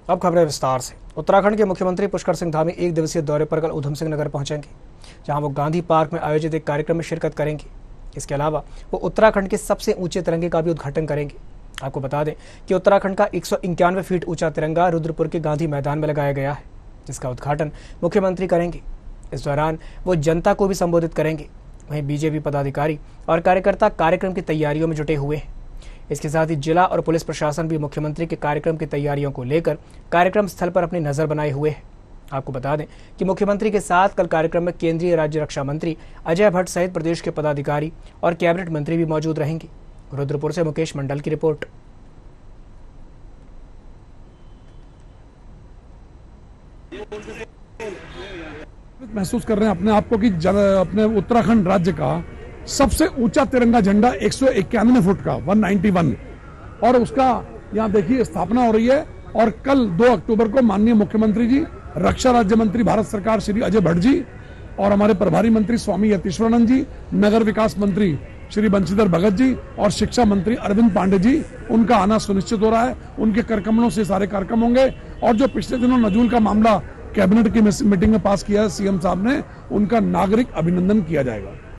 अब खबरें विस्तार से। उत्तराखंड के मुख्यमंत्री पुष्कर सिंह धामी एक दिवसीय दौरे पर कल उधम सिंह नगर पहुंचेंगे, जहां वो गांधी पार्क में आयोजित एक कार्यक्रम में शिरकत करेंगे। इसके अलावा वो उत्तराखंड के सबसे ऊंचे तिरंगे का भी उद्घाटन करेंगे। आपको बता दें कि उत्तराखंड का 191 फीट ऊंचा तिरंगा रुद्रपुर के गांधी मैदान में लगाया गया है, जिसका उद्घाटन मुख्यमंत्री करेंगे। इस दौरान वो जनता को भी संबोधित करेंगे। वहीं बीजेपी पदाधिकारी और कार्यकर्ता कार्यक्रम की तैयारियों में जुटे हुए हैं। इसके साथ ही जिला और पुलिस प्रशासन भी मुख्यमंत्री के कार्यक्रम की तैयारियों को लेकर कार्यक्रम स्थल पर अपनी नजर बनाए हुए है। आपको बता दें कि मुख्यमंत्री के साथ कल कार्यक्रम में केंद्रीय राज्य रक्षा मंत्री अजय भट्ट सहित प्रदेश के पदाधिकारी और कैबिनेट मंत्री भी मौजूद रहेंगे। रुद्रपुर से मुकेश मंडल की रिपोर्ट। महसूस कर रहे हैं अपने आप को कि अपने उत्तराखंड राज्य का सबसे ऊंचा तिरंगा झंडा 191 फुट का 191 और उसका यहाँ देखिए स्थापना हो रही है। और कल 2 अक्टूबर को माननीय मुख्यमंत्री जी, रक्षा राज्य मंत्री भारत सरकार श्री अजय भट्ट जी और हमारे प्रभारी मंत्री स्वामी यतीश्वरानंद जी, नगर विकास मंत्री श्री बंशीधर भगत जी और शिक्षा मंत्री अरविंद पांडे जी, उनका आना सुनिश्चित हो रहा है। उनके कार्यक्रमों से सारे कार्यक्रम होंगे। और जो पिछले दिनों नजूल का मामला कैबिनेट की मीटिंग में पास किया है सीएम साहब ने, उनका नागरिक अभिनंदन किया जाएगा।